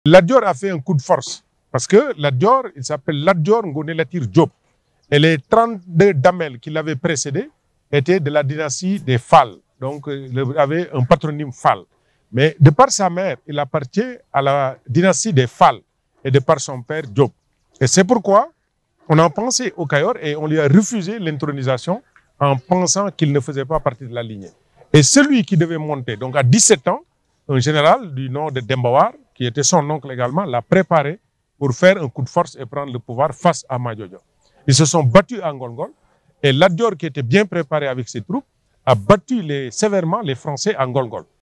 Lat Dior a fait un coup de force parce que Lat Dior, il s'appelle Lat Dior Ngoné Latyr Diop. Et les 32 damels qui l'avaient précédé étaient de la dynastie des Fall. Donc, il avait un patronyme Fall. Mais de par sa mère, il appartient à la dynastie des Fall et de par son père Diop. Et c'est pourquoi on a pensé au Kayor et on lui a refusé l'intronisation en pensant qu'il ne faisait pas partie de la lignée. Et celui qui devait monter, donc à 17 ans, un général du nom de Dembawar, qui était son oncle également, l'a préparé pour faire un coup de force et prendre le pouvoir face à Madiodio. Ils se sont battus à Ngolngol et Lat Dior, qui était bien préparé avec ses troupes, a battu sévèrement les Français à Ngolngol.